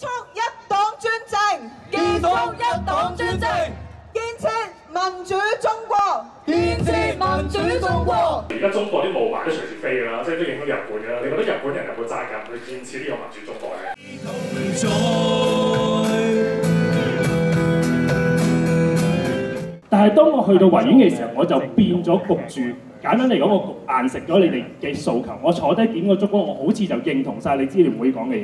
束一黨專政， 結束一黨專政， 建設民主中國， 建設民主中國。 而家中國啲霧霾都隨時飛㗎啦，即係都影響日本㗎啦。你覺得日本人有冇責任去建設呢個民主中國咧？ 但係當我去到維園嘅時候，我就變咗焗住。簡單嚟講，我焗硬食咗你哋嘅訴求。我坐低點個燭光，我好似就認同晒你支聯會講嘅嘢。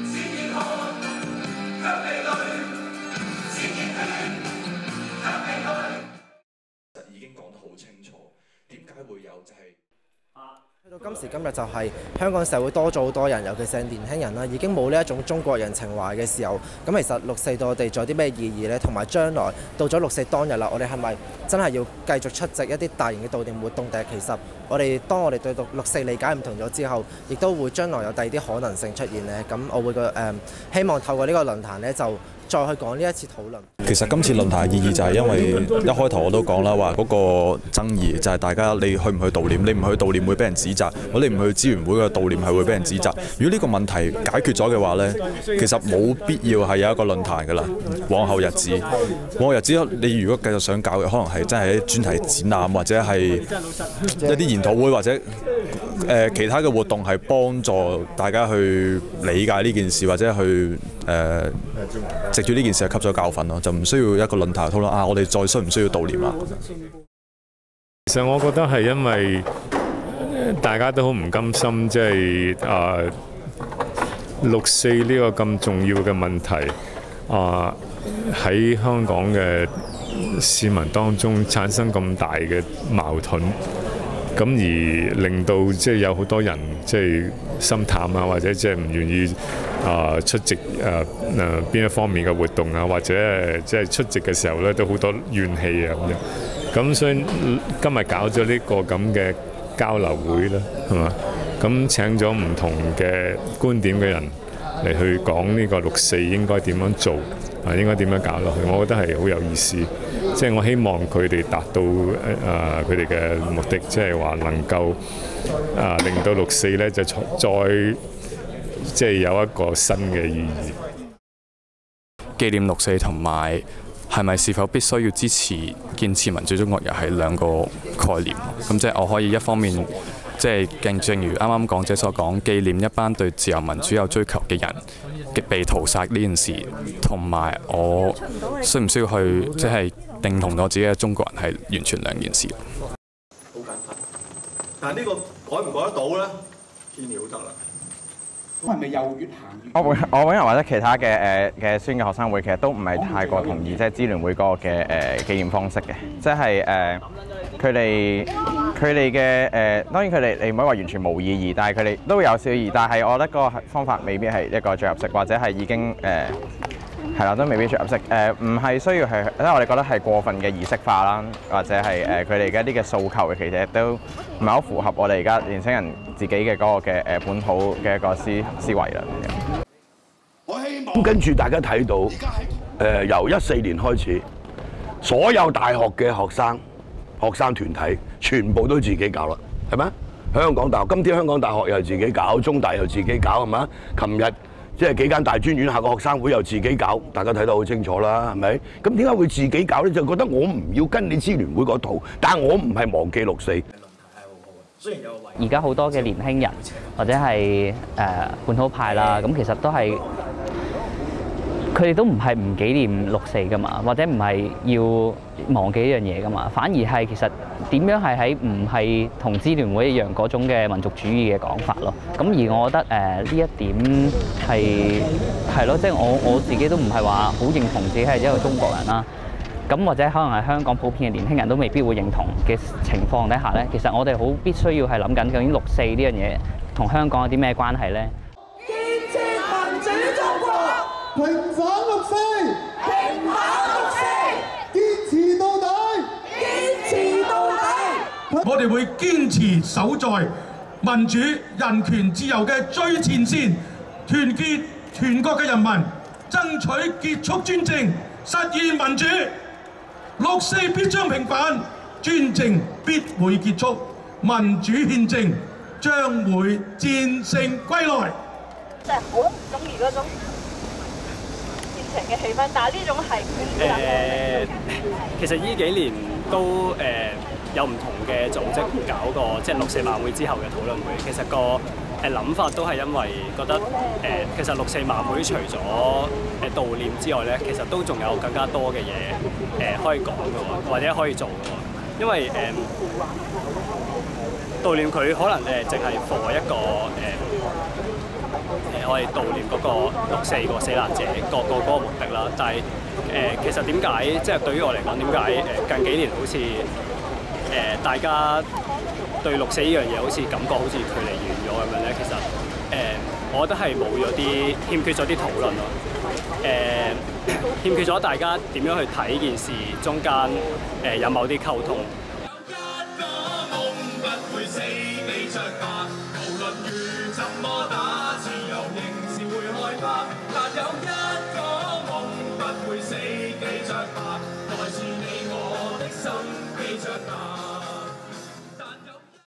已經講得好清楚，點解會有就係去到今時今日就係香港社會多咗好多人，尤其是年輕人啦，已經冇呢一種中國人情懷嘅時候，咁其實六四對我哋仲有啲咩意義呢？同埋將來到咗六四當日啦，我哋係咪真係要繼續出席一啲大型嘅悼念活動？定係其實當我哋對六四理解唔同咗之後，亦都會將來有第二啲可能性出現呢？咁我會希望透過呢個論壇呢，就再去講呢一次討論。 其實今次論壇嘅意義就係因為一開頭我都講啦，話嗰個爭議就係大家你去唔去悼念，你唔去悼念會俾人指責，我哋唔去支聯會嘅悼念係會俾人指責。如果呢個問題解決咗嘅話呢，其實冇必要係有一個論壇㗎啦。往後日子，你如果繼續想搞嘅，可能係真係啲專題展覽或者係一啲研討會或者其他嘅活動，係幫助大家去理解呢件事，或者去藉住呢件事係吸咗教訓咯，就唔需要一個論壇討論啊！我哋再需唔需要悼念啊？ 其實我覺得係因為大家都好唔甘心，即係六四呢個咁重要嘅問題喺香港嘅市民當中產生咁大嘅矛盾，咁而令到即係有好多人即係心淡啊，或者即係唔願意出席邊一方面嘅活動啊，或者即係出席嘅時候咧都好多怨氣啊咁樣。咁所以今日搞咗呢個咁嘅交流會啦，係嘛？咁請咗唔同嘅觀點嘅人嚟去講呢個六四應該點樣做啊，應該點樣搞落去，我覺得係好有意思。即係我希望佢哋達到佢哋嘅目的，即係話能夠令到六四咧就再即係有一個新嘅意義。 紀念六四同埋係咪是否必須要支持建設民主中國，又係兩個概念。咁即係我可以一方面即係正如啱啱講者所講，紀念一班對自由民主有追求嘅人被屠殺呢件事，同埋我需唔需要去即係認同我自己嘅中國人係完全兩件事。 好簡單，但係呢個改唔改得到咧？天曉得啦。 係咪又越行越？ 我本人或者其他嘅宣嘅學生會，其實都唔係太過同意即係支聯會嗰個嘅紀念方式嘅，即係佢哋嘅當然佢哋你唔可以話完全冇意義，但係佢哋都有少意義，但係我覺得嗰個方法未必係一個最合適，或者係已經係啦，都未必最合適。唔係需要係，因為我哋覺得係過分嘅儀式化啦，或者係佢哋嘅一啲嘅訴求，其實都唔係好符合我哋而家年輕人自己嘅嗰個嘅本土嘅一個思維啦。 咁跟住大家睇到由14年開始，所有大學嘅學生團體全部都自己搞啦，係咪？香港大學今天香港大學又自己搞，中大又自己搞，係咪？琴日即係幾間大專院校嘅學生會又自己搞，大家睇得好清楚啦，係咪？咁點解會自己搞咧？就覺得我唔要跟你支聯會嗰套，但係我唔係忘記六四。 而家好多嘅年輕人或者係本土派啦，咁其實都係佢哋都唔係唔紀念六四噶嘛，或者唔係要忘記呢樣嘢噶嘛，反而係其實點樣係喺唔係同支聯會一樣嗰種嘅民族主義嘅講法咯。咁而我覺得呢一點係咯，即係我自己都唔係話好認同自己係一個中國人啦。咁或者可能係香港普遍嘅年輕人都未必會認同嘅情況底下咧，其實我哋好必須要係諗緊究竟六四呢樣嘢同香港有啲咩關係咧？ 建設民主中國， 平反六四， 平反六四， 堅持到底， 堅持到底。 我哋會堅持守在民主、人權、自由嘅最前線，團結全國嘅人民，爭取結束專政，實現民主。六四必將平反，專政必會結束，民主憲政將會戰勝歸來。 真係好唔中意嗰種情嘅氣氛，但係呢種係其實呢幾年都有唔同嘅組織搞過即係6·4晚會之後嘅討論會，其實個諗法都係因為覺得其實6·4晚會除咗悼念之外咧，其實都仲有更加多嘅嘢可以講嘅喎，或者可以做嘅喎，因為悼念佢可能淨係for一個我哋悼念嗰個6·4個死難者個目的啦，但係其實點解即係對於我嚟講，點解近幾年好似大家對6·4呢樣嘢好似感覺好似距離遠咗咁樣咧？其實我覺得係冇咗啲欠缺咗啲討論咯，欠缺咗大家點樣去睇件事中間有某啲溝通。 但有一個夢不會死，記着吧，來自你我的心，記着吧。